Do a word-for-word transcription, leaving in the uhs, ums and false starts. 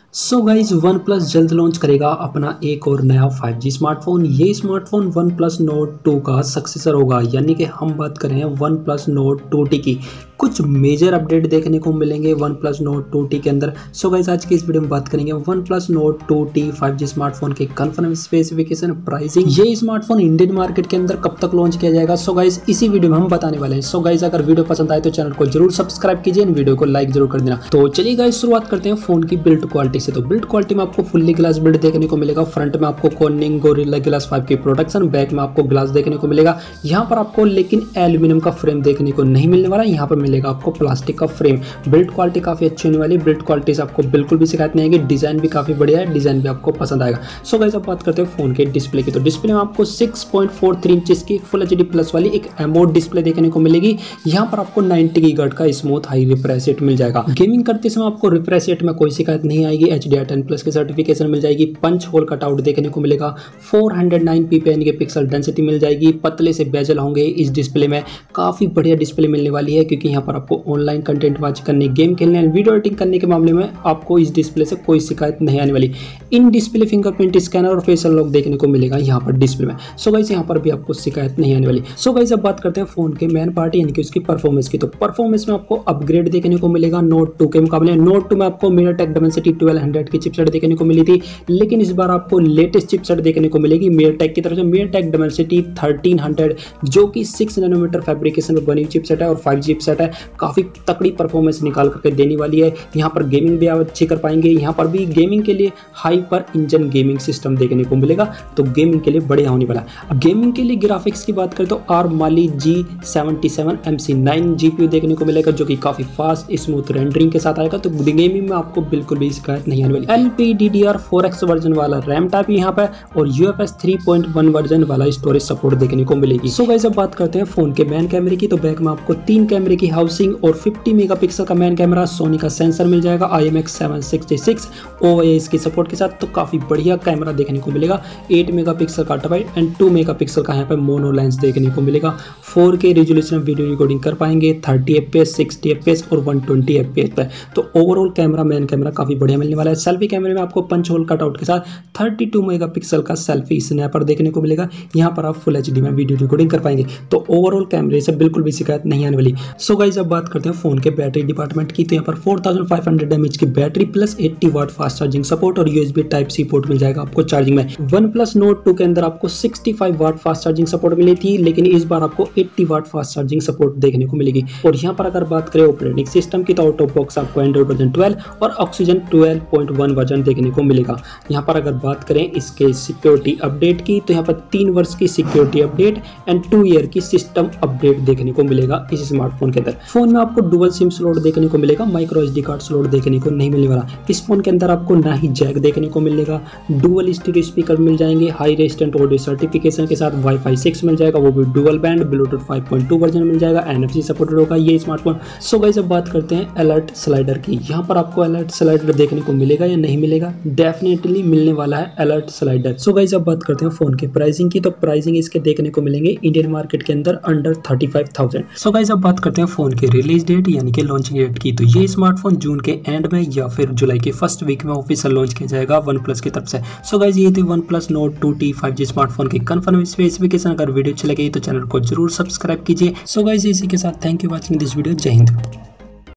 सो guys OnePlus जल्द launch करेगा अपना एक और नया फाइव जी स्मार्टफोन। ये smartphone OnePlus Note two का सक्सेसर होगा, यानी कि हम बात करें OnePlus Note two T की। कुछ मेजर अपडेट देखने को मिलेंगे OnePlus Note two T के अंदर। सो गाइज आज की इस वीडियो में बात करेंगे OnePlus Note two T five G smartphone के कंफर्म स्पेसिफिकेशन, प्राइसिंग, ये स्मार्टफोन इंडियन मार्केट के अंदर कब तक लॉन्च किया जाएगा। सो गाइज इसी वीडियो में हम बताने वाले हैं। सो गाइज अगर वीडियो पसंद आए तो चैनल को जरूर सब्सक्राइब कीजिए, वीडियो को लाइक जरूर कर देना। तो चलिए गाइज शुरुआत करते हैं फोन की बिल्ड क्वालिटी से। तो बिल्ड क्वालिटी में आपको फुल्ली ग्लास बिल्ड देखने को मिलेगा। फ्रंट में आपको कॉर्निंग गोरिल्ला ग्लास फाइव की प्रोटेक्शन, बैक में आपको ग्लास देखने को मिलेगा। यहाँ पर आपको लेकिन एल्यूमिनियम का फ्रेम देखने को नहीं मिलने वाला, यहाँ पर मिलेगा आपको प्लास्टिक का फ्रेम। बिल्ड क्वालिटी काफी अच्छी होने वाली, बिल्ड क्वालिटी से आपको बिल्कुल भी शिकायत नहीं आएगी। डिजाइन भी काफी बढ़िया है, डिजाइन भी आपको पसंद आएगा। सो गाइस अब बात करते हैं फोन के डिस्प्ले की। तो डिस्प्ले में आपको six point four three inches की फुल एचडी प्लस वाली एक एमोलेड डिस्प्ले देखने को मिलेगी। यहाँ पर आपको नाइंटी गीगाहर्ट्ज का स्मूथ हाई रिफ्रेश रेट मिल जाएगा। गेमिंग करते समय आपको रिफ्रेश रेट में कोई शिकायत नहीं आएगी। H D R ten plus की सर्टिफिकेशन मिल जाएगी। पंच होल कटआउट देखने को मिलेगा। फोर हंड्रेड नाइन पीपीआई के पिक्सल डेंसिटी मिल जाएगी। पतले से बेजल होंगे इस डिस्प्ले में। काफी बढ़िया डिस्प्ले मिलने वाली है, क्योंकि यहाँ पर आपको ऑनलाइन कंटेंट वॉच करने, गेम खेलने, वीडियो एडिटिंग करने के मामले में आपको इस डिस्प्ले से कोई शिकायत नहीं आने वाली। इन डिस्प्ले फिंगरप्रिंट स्कैनर और फेशियल लॉक देखने को मिलेगा यहाँ पर डिस्प्ले में। सो गाइस यहाँ पर भी आपको शिकायत नहीं आने वाली। सो गाइस अब बात करते हैं फोन के मेन पार्ट यानी कि उसकी परफॉर्मेंस की। तो परफॉर्मेंस में आपको अपग्रेड देखने को मिलेगा नोट टू के मुकाबले। नोट टू में आपको MediaTek Dimensity ट्वेल्व हंड्रेड की चिपसेट देखने को मिली थी, लेकिन इस बार आपको लेटेस्ट चिपसेट देखने को मिलेगी MediaTek की तरफ से। MediaTek Dimensity थर्टीन हंड्रेड जो कि सिक्स नैनोमीटर फैब्रिकेशन में बनी चिपसेट है और फाइव जी चिपसेट है। काफी तकड़ी परफॉर्मेंस निकाल करके देने वाली है। यहाँ पर गेमिंग भी आप अच्छी कर पाएंगे। यहाँ पर भी गेमिंग के लिए हाइपर इंजन गेमिंग सिस्टम देखने को मिलेगा, तो गेमिंग के लिए बढ़िया होने वाला है। गेमिंग के लिए ग्राफिक्स की बात करें तो Arm Mali G seventy seven M C nine GPU देखने को मिलेगा, जो कि काफी फास्ट स्मूथ रेंडरिंग के साथ आएगा। तो गेमिंग में आपको बिल्कुल भी शिकायत नहीं आने वाली। L P D D R four X version वाला रैम टाइप यहाँ पे और U F S three point one version वाला स्टोरेज सपोर्ट देखने को मिलेगी। सो गाइस अब बात करते हैं फोन के मेन कैमरे की। तो बैक में आपको तीन कैमरे की हाउसिंग और फिफ्टी मेगापिक्सल का मेन कैमरा, सोनी का सेंसर मिल जाएगा I M X seven sixty six O A S की सपोर्ट के साथ। तो काफी बढ़िया कैमरा देखने को मिलेगा। एट मेगापिक्सल का ultra wide and two megapixel का यहाँ पे मोनो लेंस देखने को मिलेगा। फोर के रिजोल्यूशन में वीडियो रिकॉर्डिंग कर पाएंगे thirty F P S, sixty F P S और one twenty F P S पे। तो ओवरऑल कैमरा मेन कैमरा काफी बढ़िया मिलने वाला है। सेल्फी कैमरे में आपको पंच होल कटआउट के साथ थर्टी टू मेगापिक्सल का सेल्फी स्नैपर देखने को मिलेगा। यहाँ पर आप फुल एचडी में वीडियो रिकॉर्डिंग कर पाएंगे। तो ओवरऑल कैमरे से बिल्कुल भी शिकायत नहीं आने वाली। सो गाइस अब बात करते हैं फोन के बैटरी डिपार्टमेंट की। तो यहाँ पर four thousand five hundred mAh की battery plus eighty watt fast charging support और यूएसबी टाइप सी पोर्ट मिल जाएगा आपको चार्जिंग में। वन प्लस नोट टू के अंदर आपको sixty five watt fast charging support मिली थी, लेकिन इस बार आपको eighty watt fast charging support देखने को मिलेगी। और यहाँ पर अगर बात करें ऑपरेटिंग सिस्टम की, तो आउट ऑफ बॉक्स आपको एंड्रॉइड वर्जन ट्वेल्व और Oxygen twelve point one version देखने को मिलेगा। यहाँ पर अगर बात करें इसके सिक्योरिटी अपडेट की, तो यहाँ पर तीन वर्ष की security update and two year की सिस्टम अपडेट देखने को मिलेगा इस स्मार्टफोन के अंदर। फोन में आपको डुअल सिम स्लॉट देखने को मिलेगा, माइक्रो एसडी कार्ड स्लॉट देखने को नहीं मिलने वाला। इस फोन के अंदर आपको ना ही जैक देखने को मिलेगा। डुअल स्टीरियो स्पीकर मिल जाएंगे हाई रेजिस्टेंट ऑडियो सर्टिफिकेशन के साथ। वाईफाई सिक्स मिल जाएगा, वो भी dual band. Bluetooth five point two version मिल जाएगा। एनएफसी सपोर्टेड होगा ये स्मार्टफोन। सो गाइस अब बात करते हैं अलर्ट स्लाइडर की। यहाँ पर आपको अलर्ट स्लाइडर देखने को मिलेगा या नहीं मिलेगा? डेफिनेटली मिलने वाला है अलर्ट स्लाइडर। सो गाइस अब बात करते हैं फोन के प्राइसिंग की। तो प्राइसिंग इसके देखने को मिलेंगे इंडियन मार्केट के अंदर under thirty five thousand. So guys अब बात करते हैं फोन के रिलीज डेट यानी कि लॉन्चिंग डेट की। तो ये स्मार्टफोन जून के एंड में या फिर जुलाई के फर्स्ट वीक में ऑफिशियल लॉन्च किया जाएगा वन प्लस की तरफ से। सो गाइस ये थी OnePlus Note two T five G smartphone की कंफर्म स्पेसिफिकेशन। अगर वीडियो अच्छी लगी तो चैनल को जरूर सब्सक्राइब कीजिए। सो गाइस इसी के साथ thank you watching this video. जय हिंद।